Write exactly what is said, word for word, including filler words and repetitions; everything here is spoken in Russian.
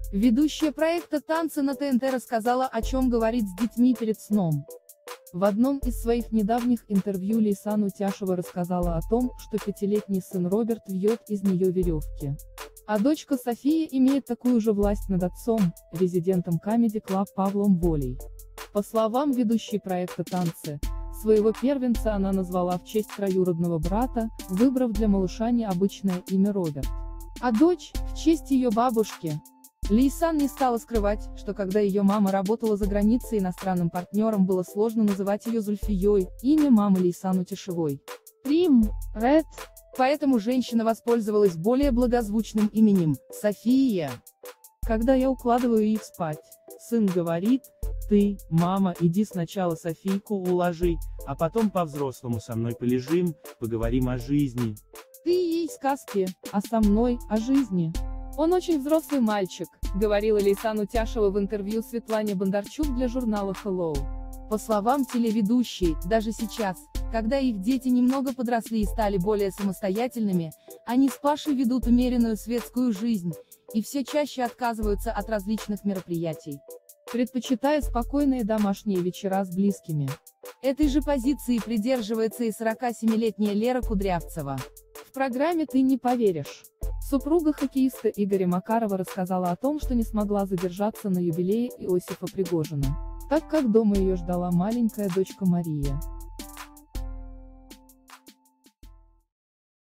Ведущая проекта «Танцы на ТНТ» рассказала, о чем говорить с детьми перед сном. В одном из своих недавних интервью Лейсан Утяшева рассказала о том, что пятилетний сын Роберт вьет из нее веревки. А дочка София имеет такую же власть над отцом, резидентом Comedy Club Павлом Волей. По словам ведущей проекта «Танцы», своего первенца она назвала в честь троюродного брата, выбрав для малыша необычное имя Роберт. А дочь – в честь ее бабушки. Лейсан не стала скрывать, что когда ее мама работала за границей иностранным партнером, было сложно называть ее Зульфией, имя мамы Лейсан Утяшевой. Прим, Ред. Поэтому женщина воспользовалась более благозвучным именем – София. Когда я укладываю их спать, сын говорит: «Ты, мама, иди сначала Софийку уложи, а потом по-взрослому со мной полежим, поговорим о жизни». Ты ей сказки, а со мной – о жизни. Он очень взрослый мальчик, говорила Лейсан Утяшева в интервью Светлане Бондарчук для журнала Hello. По словам телеведущей, даже сейчас, когда их дети немного подросли и стали более самостоятельными, они с Пашей ведут умеренную светскую жизнь, и все чаще отказываются от различных мероприятий, предпочитая спокойные домашние вечера с близкими. Этой же позиции придерживается и сорокасемилетняя Лера Кудрявцева. В программе «Ты не поверишь». Супруга хоккеиста Игоря Макарова рассказала о том, что не смогла задержаться на юбилее Иосифа Пригожина, так как дома ее ждала маленькая дочка Мария.